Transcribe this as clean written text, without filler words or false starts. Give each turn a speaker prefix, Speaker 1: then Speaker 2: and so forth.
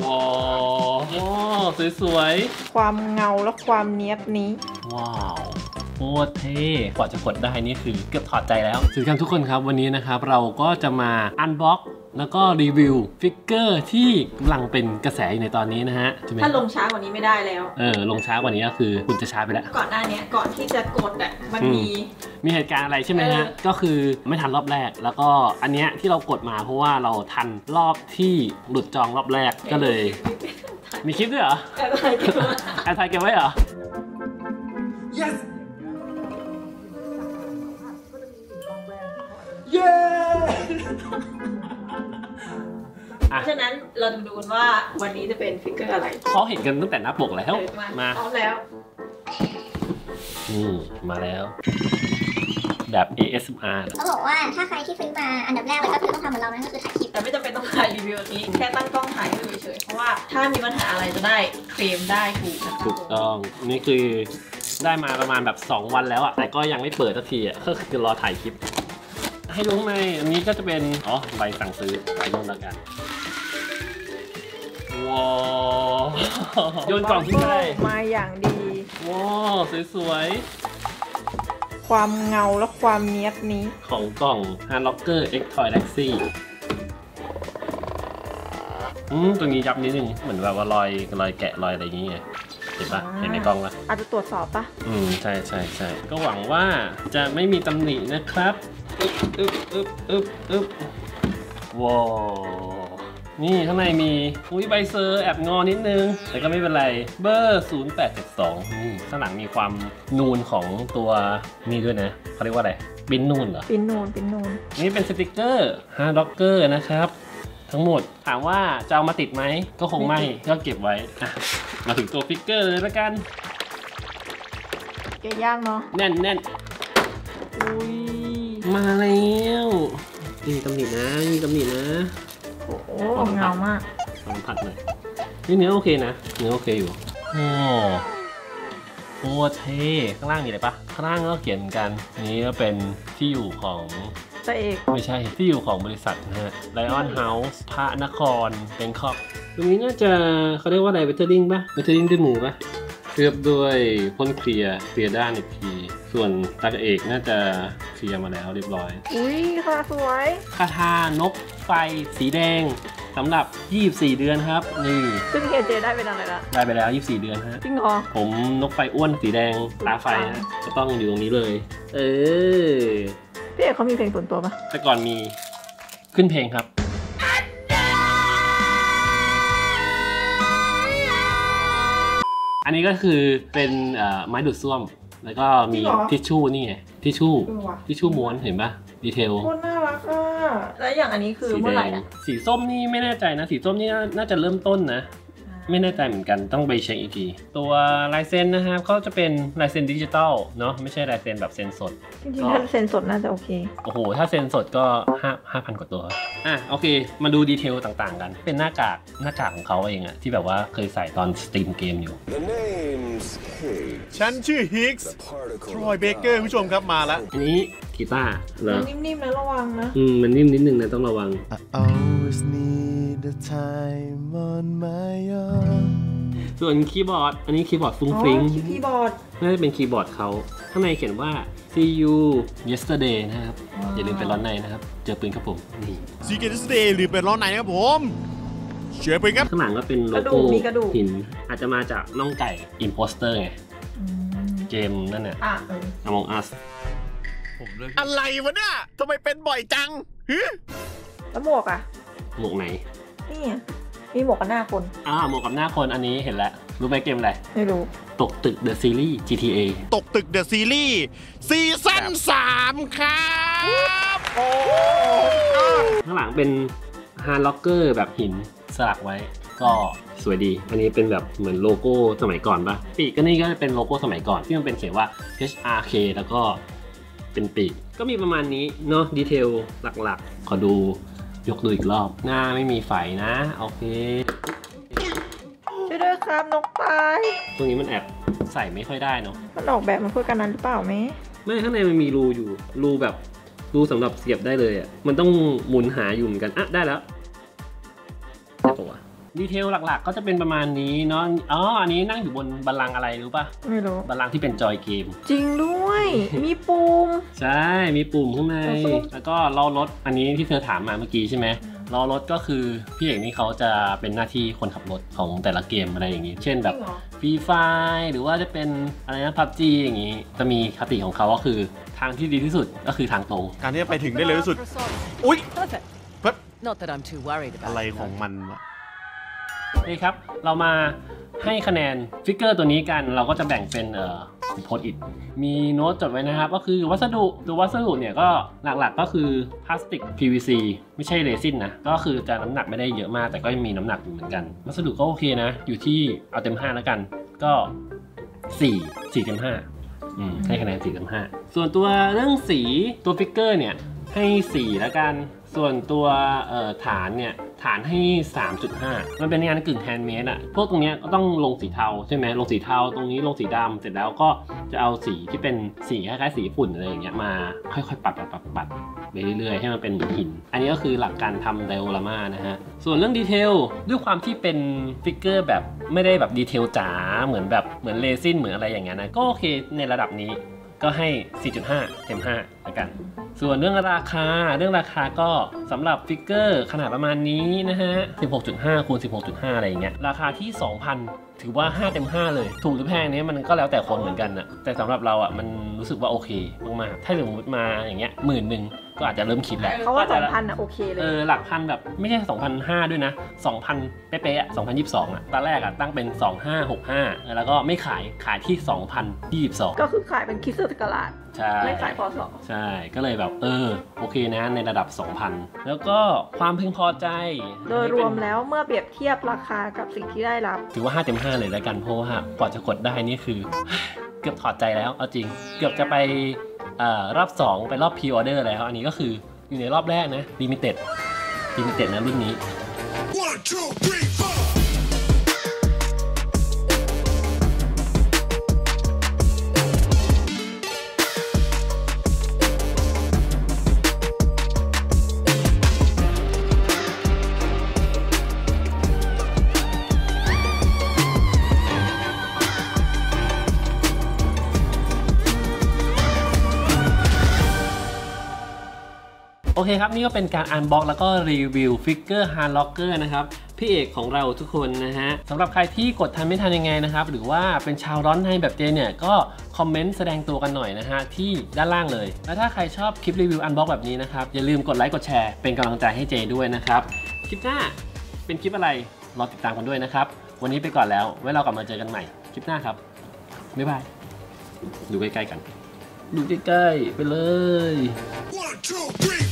Speaker 1: ว้าวสวย
Speaker 2: ๆความเงาและความเนี้ยบนี้
Speaker 1: ว้าวโคตรเท่กว่าจะกดได้นี่คือเกือบถอดใจแล้วสวัสดีครับทุกคนครับวันนี้นะครับเราก็จะมาอันบ็อกแล้วก็รีวิวฟิกเกอร์ที่กำลังเป็นกระแสอยู่ในตอนนี้นะฮะ
Speaker 2: ถ้าลงช้ากว่านี้ไม่ได้แล้ว
Speaker 1: ลงช้ากว่านี้ก็คือคุณจะช้าไปแล้ว
Speaker 2: ก่อนหน้านี้ก่อนที่จะกดมัน
Speaker 1: มีเหตุการณ์อะไรใช่ไหมฮะก็คือไม่ทันรอบแรกแล้วก็อันเนี้ยที่เรากดมาเพราะว่าเราทันรอบที่หลุดจองรอบแรกก็เลยมีคลิปด้วยเหรอแอบถ่ายเก็บไว้เหรอ yes
Speaker 2: เพราะฉะนั้นเราจะดูกันว่าวันนี้จะเป็นฟิกเกอร์อะไร
Speaker 1: เขาเห็นกันตั้งแต่หน้าปกแล้ว
Speaker 2: มาพร้อมแล้ว
Speaker 1: มาแล้วแบบ ASMR
Speaker 3: เขาบอกว่าถ้าใครที่ซื้อมาอันดับแรกเลยก็คือต้องทำเหมือนเรานั่นก็คือถ่ายคลิป
Speaker 2: แต่ไม่จำเป็นต้องถ่ายรีวิวนี้แค่ตั้งกล้องถ่ายให้ดูเฉยๆเพราะว่าถ้ามีปัญหาอะไรจะได้เคลมได้ถูก
Speaker 1: ต้องนี่คือได้มาประมาณแบบ2วันแล้วอะแต่ก็ยังไม่เปิดสักทีอะก็คือรอถ่ายคลิปให้ดูข้างในอันนี้ก็จะเป็นใบสั่งซื้อใบนู่นแล้วกันว้าวโยนกล่องทิ้งได้
Speaker 2: มาอย่างดี
Speaker 1: ว้าวสวย
Speaker 2: ๆความเงาและความเนี้ยบนี้
Speaker 1: ของกล่อง Hard Locker X Toy Galaxy ตัวนี้ยับนิดนึงเหมือนแบบว่ารอยแกะรอยอะไรอย่างเงี้ยเห็นปะเห็นในกล้องปะ
Speaker 2: อาจจะตรวจสอบปะ
Speaker 1: ใช่ก็หวังว่าจะไม่มีตำหนินะครับว้าวนี่ข้างในมีใบเซอร์แอบงอนิดนึงแต่ก็ไม่เป็นไรเบอร์0872ข้างหลังมีความนูนของตัวนี่ด้วยนะเขาเรียกว่าอะไรปิ้นนูนเหรอ
Speaker 2: ปิ้นนูน
Speaker 1: นี่เป็นสติกเกอร์ Hard Locker นะครับทั้งหมดถามว่าจะเอามาติดไหมก็คงไม่ก็เก็บไว้มาถึงตัวฟิกเกอร์เลยละกัน
Speaker 2: แกะยากเนาะ
Speaker 1: แน่น
Speaker 2: อุ้ย
Speaker 1: มาแล้วมีตำหนินะ
Speaker 2: โอ้โหเงามาก
Speaker 1: สัมผัสหน่อยนี่เนื้อโอเคนะเนื้อโอเคอยู่โอ้เท่ข้างล่างมีอะไรปะข้างล่างก็เขียนกันนี้ก็เป็นที่อยู่ของ
Speaker 2: ตัวเอก
Speaker 1: ไม่ใช่ที่อยู่ของบริษัทนะฮะ Lion House พระนครแบงคอกตรงนี้น่าจะเขาเรียกว่าอะไรเวทเทอร์ลิงป่ะเวทเทอร์ลิงด้วยหมูป่ะเคลือบด้วยพ่นเคลียร์ด้านอีกทีส่วนตาเอกน่าจะเคลียร์มาแล้วเรียบร้อย
Speaker 2: อุ้ยค่ะสวย
Speaker 1: คาทานกไฟสีแดงสำหรับ24เดือนครับนี่
Speaker 2: ซึ่งเจได้เป็นอะไรละ
Speaker 1: ได้ไปแล้ว24เดือนฮะ
Speaker 2: จริงเหรอ
Speaker 1: ผมนกไฟอ้วนสีแดงตาไฟนะก็ต้องอยู่ตรงนี้เลย
Speaker 2: พี่เอกเขามีเพลงส่วนตัวปะ
Speaker 1: แต่ก่อนมีขึ้นเพลงครับอันนี้ก็คือเป็นไม้ดูดซ่วมแล้วก็มีทิชชู่นี่ไงทิชชู่ม้วนเห็นปะดีเทล
Speaker 2: โคตรน่ารักอ่ะแล้วอย่างอันนี้คือเมื่อไหร่นะ
Speaker 1: สีส้มนี่ไม่แน่ใจนะสีส้มนี่น่าจะเริ่มต้นนะไม่แน่ใจเหมือนกันต้องไปเช็คอีกทีตัวลายเซ็นนะครับเขาจะเป็นลายเซ็นดิจิตอลเนาะไม่ใช่ลายเซ็นแบบเซ็นสด
Speaker 2: จริงๆถ้าเซ็นสดน่าจะโอเค
Speaker 1: โอ้โหถ้าเซ็นสดก็5,000 กว่าตัวโอเคมาดูดีเทลต่างๆกันเป็นหน้ากากของเขาเองอะที่แบบว่าเคยใส่ตอนสตรีมเกมอยู่
Speaker 4: ฉันชื่อฮิกส์ทรอยเบเกอร์ผู้ชมครับมาแล้ว
Speaker 1: อันนี้กีตาร์เหรอ
Speaker 2: นิ่มๆนะระวังนะ
Speaker 1: มันนิ่มนิดนึงนะต้องระวังส่วนคีย์บอร์ดอันนี้คีย์บอร์ดฟุ้งฟิ้ง
Speaker 2: คีย์บอร์ด
Speaker 1: น่าจะเป็นคีย์บอร์ดเขาข้างในเขียนว่า see you yesterday นะครับอย่าลืมไปร้อนในนะครับเจอปืนครับผมนี่
Speaker 4: see you yesterday หรือเป็นร้อนในครับผมเชื่อปืนครับ
Speaker 1: ข้างหลังก็เป็นโลโก้หินอาจจะมาจากน่องไก่ imposter ไงเกมนั่นน่ะ Among Us
Speaker 4: อะไรวะเนี่ยทำไมเป็นบ่อยจัง
Speaker 2: แล้วหมวกอะ
Speaker 1: หมวกไหน
Speaker 2: นี่มีหมวกกับหน้าคน
Speaker 1: หมวกกับหน้าคนอันนี้เห็นแล้วรู้ไหมเกมอะไร
Speaker 2: ไม่รู้
Speaker 1: ตกตึก The Series GTA
Speaker 4: ตกตึก The Series ซีซั่น3ครับโอ้
Speaker 1: ข้างหลังเป็น Hard Locker แบบหินสลักไว้ก็สวยดีอันนี้เป็นแบบเหมือนโลโก้สมัยก่อนป่ะปีกก็นี่ก็เป็นโลโก้สมัยก่อนที่มันเป็นเขียนว่า HRK แล้วก็เป็นปีกก็มีประมาณนี้เนาะดีเทลหลักๆขอดูยกดูอีกรอบหน้าไม่มีไฟนะโอเค
Speaker 2: ช่วยด้วยครับนกตาย
Speaker 1: ตรงนี้มันแอบใส่ไม่ค่อยได้เนาะ
Speaker 2: มันออกแบบมาเพื่อการนั้นหรือเปล่าไหม
Speaker 1: ไม่ข้างในมันมีรูอยู่รูแบบรูสำหรับเสียบได้เลยอ่ะมันต้องหมุนหาอยู่เหมือนกันได้แล้วได้ปะวะดีเทลหลักๆก็จะเป็นประมาณนี้เนาะอ๋ออันนี้นั่งอยู่บนบัลลังก์อะไรรู้ป่ะ
Speaker 2: ไม่รู้
Speaker 1: บัลลังก์ที่เป็นจอยเกม
Speaker 2: จริงด้วย มีปุ่ม
Speaker 1: ใช่มีปุ่มข้างใน
Speaker 2: แล้วปุ่ม
Speaker 1: แล้วก็ล้อรถอันนี้ที่เธอถามมาเมื่อกี้ใช่ไหมล้อรถก็คือพี่เอกนี่เขาจะเป็นหน้าที่คนขับรถของแต่ละเกมอะไรอย่างนี้เช่นแบบ
Speaker 2: จริงเหรอ
Speaker 1: ฟรีไฟหรือว่าจะเป็นอะไรนะพับจีอย่างนี้จะมีคติของเขาก็คือทางที่ดีที่สุดก็คือทางตรง
Speaker 4: การที่จะไปถึงได้เร็วที่สุด อุ๊ย
Speaker 5: Perfect.
Speaker 4: เพิ่ม
Speaker 5: Not that I'm too worried
Speaker 4: อะไร
Speaker 5: about it.
Speaker 4: ของมันวะ
Speaker 1: นี่ครับเรามาให้คะแนนฟิกเกอร์ตัวนี้กันเราก็จะแบ่งเป็นโพสต์อิทมีโน้ตจดไว้นะครับก็คือวัสดุตัววัสดุเนี่ยก็หลักๆก็คือพลาสติก PVC ไม่ใช่เรซินนะก็คือจะน้ำหนักไม่ได้เยอะมากแต่ก็มีน้ำหนักอยู่เหมือนกันวัสดุก็โอเคนะอยู่ที่เอาเต็ม5แล้วกันก็4เต็ม5ให้คะแนน4เต็ม5ส่วนตัวเรื่องสีตัวฟิกเกอร์เนี่ยให้4แล้วกันส่วนตัวฐานเนี่ยฐานให้ 3.5 มันเป็นงานกึ่งแฮนด์เมดอะพวกตรงเนี้ยก็ต้องลงสีเทาใช่ไหมลงสีเทาตรงนี้ลงสีดำเสร็จแล้วก็จะเอาสีที่เป็นสีคล้ายๆสีฝุ่นอะไรอย่างเงี้ยมาค่อยๆปัดไปเรื่อยๆให้มันเป็นเหมือนหินอันนี้ก็คือหลักการทำไดโอรามานะฮะส่วนเรื่องดีเทลด้วยความที่เป็นฟิกเกอร์แบบไม่ได้แบบดีเทลจ๋าเหมือนเรซินเหมือนอะไรอย่างเงี้ยนะก็โอเคในระดับนี้ก็ให้ 4.5 เต็ม5แล้วกันส่วนเรื่องราคาก็สำหรับฟิกเกอร์ขนาดประมาณนี้นะฮะ 16.5 คูณ 16.5 อะไรอย่างเงี้ยราคาที่ 2,000 ถือว่า5เต็ม5เลยถูกหรือแพงเนี้ยมันก็แล้วแต่คนเหมือนกันนะแต่สำหรับเราอ่ะมันรู้สึกว่าโอเคมากๆถ้าสมมติมาอย่างเงี้ย10,000ก็อาจจะเริ่มคิดแล้ว
Speaker 2: เขาว่า 2,000อ่ะโอเคเลย
Speaker 1: หลักพันแบบไม่ใช่ 2,500 ด้วยนะ 2,000 เป๊ะๆอ่ะ 2022 อ่ะตอนแรกอ่ะตั้งเป็น 2,565 แล้วก็ไม่ขายที่ 2,022
Speaker 2: ก็คือขายเป็นคริสตศักราช
Speaker 1: ใช่
Speaker 2: ไม่ขายพศ
Speaker 1: ใช่ก็เลยแบบโอเคนะในระดับ 2,000 แล้วก็ความพึงพอใจ
Speaker 2: โดยรวมแล้วเมื่อเปรียบเทียบราคากับสิ่งที่ได้รับ
Speaker 1: ถือว่า5เต็ม5เลยแล้วกันเพราะว่ากว่าจะกดได้นี่คือ เกือบถอดใจแล้วเอาจริงเกือบจะไปรอบ2ไปรอบพรีออเดอร์แล้วอันนี้ก็คืออยู่ในรอบแรกนะลิมิเต็ดนะรุ่นนี้
Speaker 4: 1 2 3 4
Speaker 1: โอเคครับนี่ก็เป็นการอันบ็อกแล้วก็รีวิวฟิกเกอร์ฮาร์ล็อกเกอร์นะครับพี่เอกของเราทุกคนนะฮะสำหรับใครที่กดทันไม่ทันยังไงนะครับหรือว่าเป็นชาวร้อนในแบบเจเนี่ยก็คอมเมนต์แสดงตัวกันหน่อยนะฮะที่ด้านล่างเลยแล้วถ้าใครชอบคลิปรีวิวอันบ็อกแบบนี้นะครับอย่าลืมกดไลค์กดแชร์เป็นกำลังใจให้เจด้วยนะครับคลิปหน้าเป็นคลิปอะไรรอติดตามกันด้วยนะครับวันนี้ไปก่อนแล้วไว้เรากลับมาเจอกันใหม่คลิปหน้าครับบ๊ายบายดูใกล้ๆกันดูใกล้ๆไปเลย
Speaker 4: 1 2 3